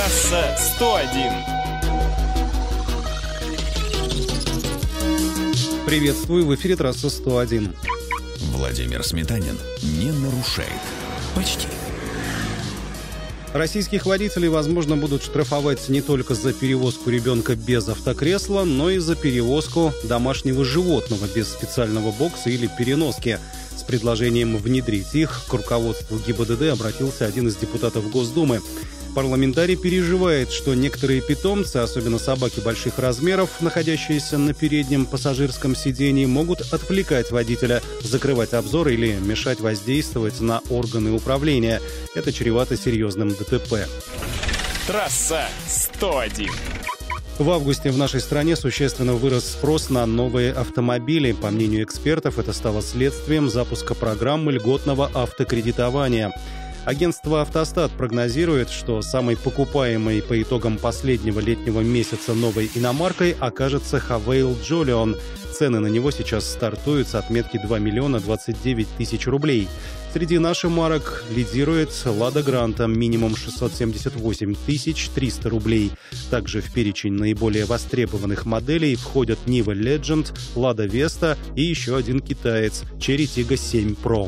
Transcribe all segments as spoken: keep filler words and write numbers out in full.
Трасса сто один. Приветствую, в эфире трасса сто один. Владимир Сметанин не нарушает. Почти. Российских водителей, возможно, будут штрафовать не только за перевозку ребенка без автокресла, но и за перевозку домашнего животного без специального бокса или переноски. С предложением внедрить их к руководству ГИБДД обратился один из депутатов Госдумы. Парламентарий переживает, что некоторые питомцы, особенно собаки больших размеров, находящиеся на переднем пассажирском сидении, могут отвлекать водителя, закрывать обзор или мешать воздействовать на органы управления. Это чревато серьезным ДТП. Трасса сто один. В августе в нашей стране существенно вырос спрос на новые автомобили. По мнению экспертов, это стало следствием запуска программы льготного автокредитования. Агентство «Автостат» прогнозирует, что самой покупаемой по итогам последнего летнего месяца новой иномаркой окажется Хавейл Джолион. Цены на него сейчас стартуют с отметки два миллиона двадцать девять тысяч рублей. Среди наших марок лидирует «Лада Гранта» минимум шестьсот семьдесят восемь тысяч триста рублей. Также в перечень наиболее востребованных моделей входят Нива Legend, Лада Веста и еще один китаец – Черри Тига семь про.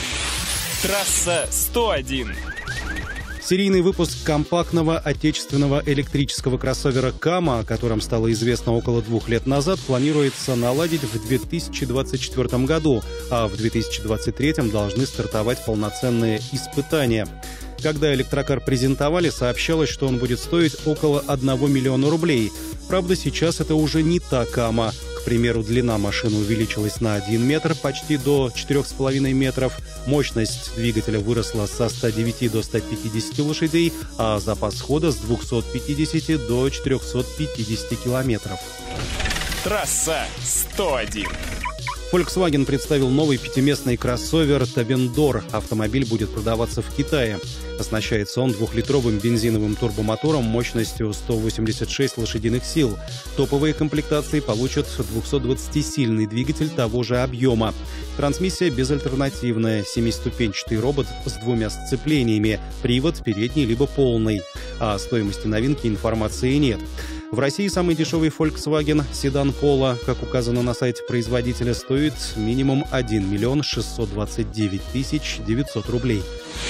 Трасса сто один. Серийный выпуск компактного отечественного электрического кроссовера «Кама», о котором стало известно около двух лет назад, планируется наладить в две тысячи двадцать четвёртом году, а в две тысячи двадцать третьем должны стартовать полноценные испытания. Когда электрокар презентовали, сообщалось, что он будет стоить около одного миллиона рублей. Правда, сейчас это уже не та «Кама». К примеру, длина машины увеличилась на один метр, почти до четырёх с половиной метров. Мощность двигателя выросла со ста девяти до ста пятидесяти лошадей, а запас хода с двухсот пятидесяти до четырехсот пятидесяти километров. Трасса сто один. Volkswagen представил новый пятиместный кроссовер Табендор. Автомобиль будет продаваться в Китае. Оснащается он двухлитровым бензиновым турбомотором мощностью сто восемьдесят шесть лошадиных сил. Топовые комплектации получат двухсотдвадцатисильный двигатель того же объема. Трансмиссия безальтернативная, семиступенчатый робот с двумя сцеплениями, привод передний либо полный. О стоимости новинки информации нет. В России самый дешевый Volkswagen седан Polo, как указано на сайте производителя, стоит минимум один миллион шестьсот двадцать девять тысяч девятьсот рублей.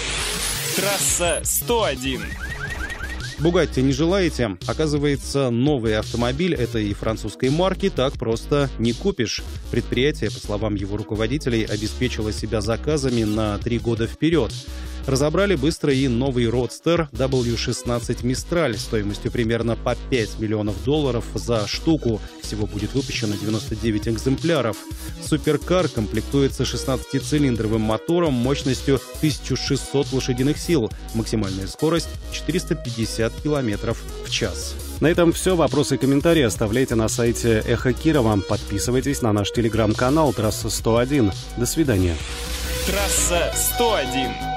Трасса сто один. Бугатти не желаете? Оказывается, новый автомобиль этой французской марки так просто не купишь. Предприятие, по словам его руководителей, обеспечило себя заказами на три года вперед. Разобрали быстро и новый родстер дабл ю шестнадцать Mistral стоимостью примерно по пять миллионов долларов за штуку. Всего будет выпущено девяносто девять экземпляров. Суперкар комплектуется шестнадцатицилиндровым мотором мощностью тысяча шестьсот лошадиных сил. Максимальная скорость четыреста пятьдесят километров в час. На этом все. Вопросы и комментарии оставляйте на сайте Эхо Кирова. Подписывайтесь на наш телеграм-канал «Трасса сто один». До свидания. Трасса сто один.